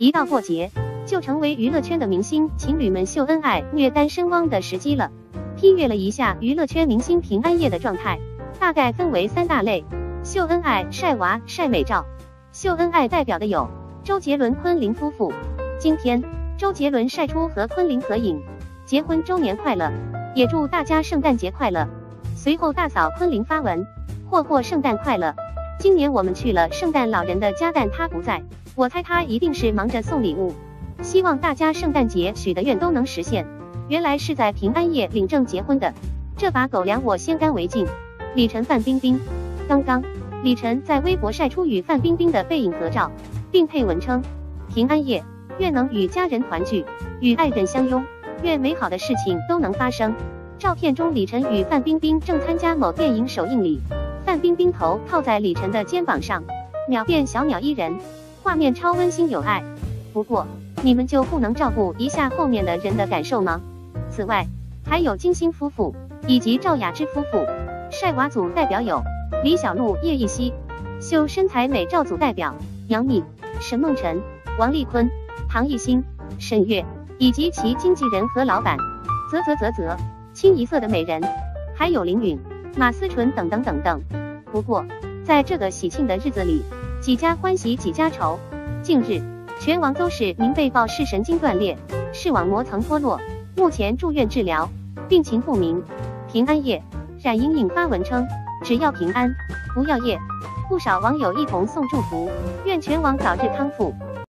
一到过节，就成为娱乐圈的明星情侣们秀恩爱、虐单身汪的时机了。批阅了一下娱乐圈明星平安夜的状态，大概分为3大类：秀恩爱、晒娃、晒美照。秀恩爱代表的有周杰伦、昆凌夫妇。今天，周杰伦晒出和昆凌合影，结婚周年快乐，也祝大家圣诞节快乐。随后大嫂昆凌发文，霍圣诞快乐。今年我们去了圣诞老人的家，但他不在，我猜他一定是忙着送礼物。希望大家圣诞节许的愿都能实现。原来是在平安夜领证结婚的，这把狗粮我先干为敬。李晨、范冰冰。刚刚，李晨在微博晒出与范冰冰的背影合照，并配文称：平安夜，愿能与家人团聚，与爱人相拥，愿美好的事情都能发生。照片中，李晨与范冰冰正参加某电影首映礼，范冰冰头靠在李晨的肩膀上，秒变小鸟依人，画面超温馨有爱。不过，你们就不能照顾一下后面的人的感受吗？此外，还有金星夫妇以及赵雅芝夫妇。晒娃组代表有李小璐、叶艺熙；秀身材美照组代表杨幂、沈梦辰、王丽坤、唐艺昕、沈月以及其经纪人和老板清一色的美人，还有林允、马思纯等等等等。不过，在这个喜庆的日子里，几家欢喜几家愁。近日，拳王邹市明被曝视神经断裂，视网膜层脱落，目前住院治疗，病情不明。平安夜，冉莹颖发文称：只要平安，不要夜。不少网友一同送祝福，愿拳王早日康复。